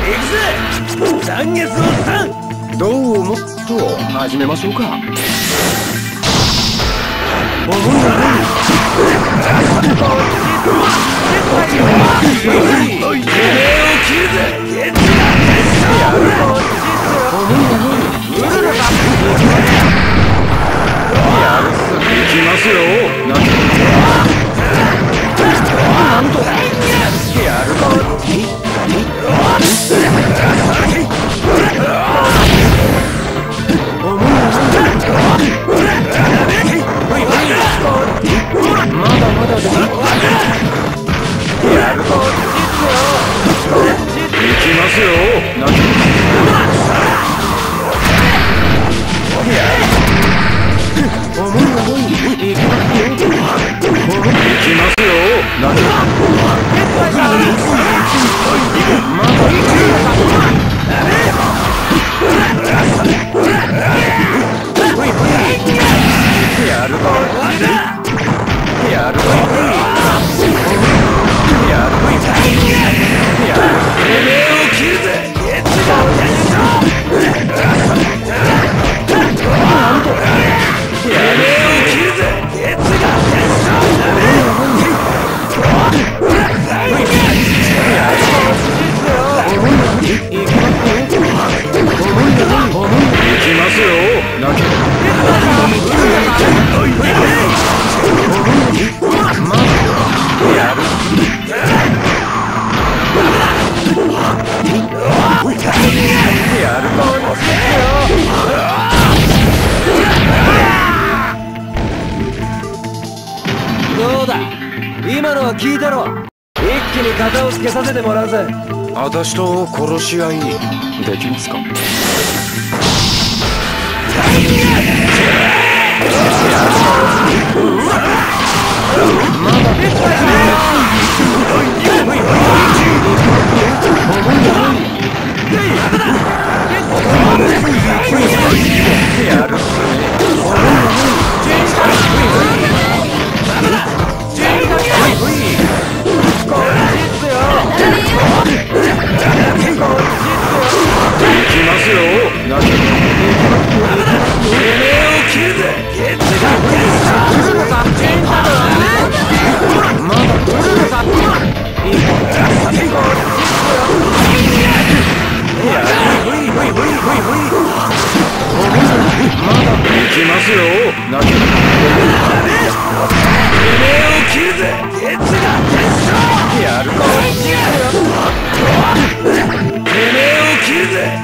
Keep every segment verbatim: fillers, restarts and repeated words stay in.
行くぜ。残月のさん。 どうもっと始めましょうか。思いがないを切るぜ。やるぞ。思いがないやるぞ。行きますよ。なんとやるぞ。まだまだですやるぞ。行きますよ。思いがない行きますよ。何まだやるぞ。やるぞ。やるぞ。やるてめえを切るぜ。なんとてめえを切るぜ。行きますよ。泣けまやるやるどうだ、今のは聞いたろ。一気に肩をつけさせてもらうぜ。 私と殺し合いできますか。まだやるっすね。行きますよ。何てめえを切るぜ。まだ行きますよ。何てめえを切るぜ。やるぞ。てめえを切るぜ。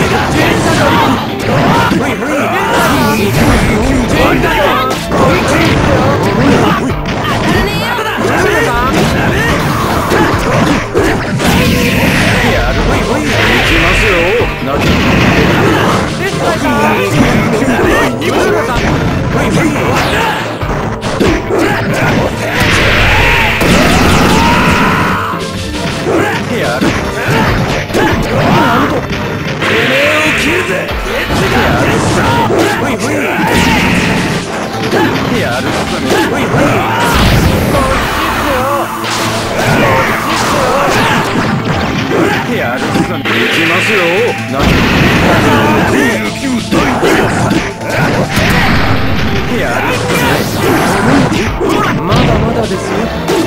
まだまだですよ。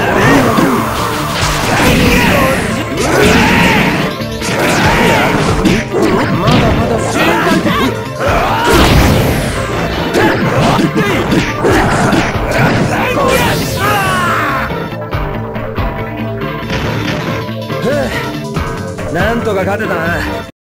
まだまだですよ。 なんとか勝てたな。